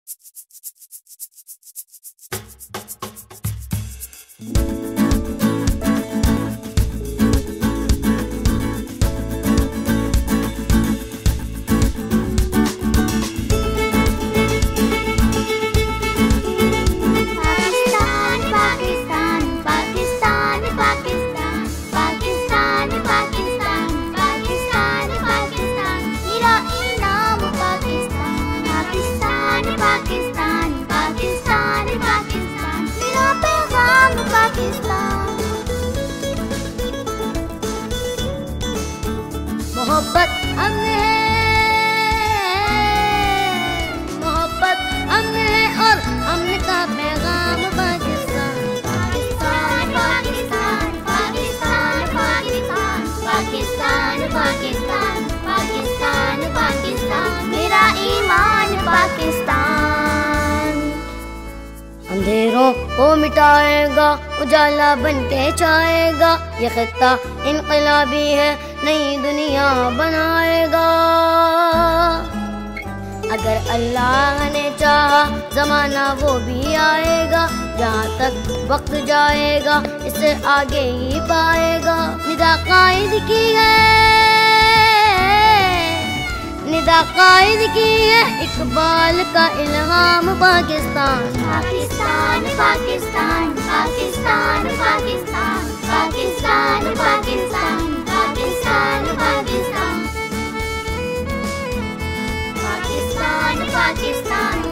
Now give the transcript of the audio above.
मोहब्बत अमन है, मोहब्बत अमन है और अमन का पैगाम पाकिस्तान। पाकिस्तान पाकिस्तान पाकिस्तान पाकिस्तान पाकिस्तान पाकिस्तान पाकिस्तान पाकिस्तान मेरा ईमान पाकिस्तान। अंधेरों को मिटाएगा, उजाला बन के छाएगा, ये खित्ता इनकलाबी है, नई दुनिया बनाएगा। अगर अल्लाह ने चाहा जमाना वो भी आएगा, जहाँ तक वक्त जाएगा इससे आगे ही पाएगा। निदा कायद की है, निदा कायद की है, इकबाल का इल्हाम पाकिस्तान। पाकिस्तान पाकिस्तान पाकिस्तान पाकिस्तान पाकिस्तान पाकिस्तान पाकिस्तान पाकिस्तान पाकिस्तान पाकिस्तान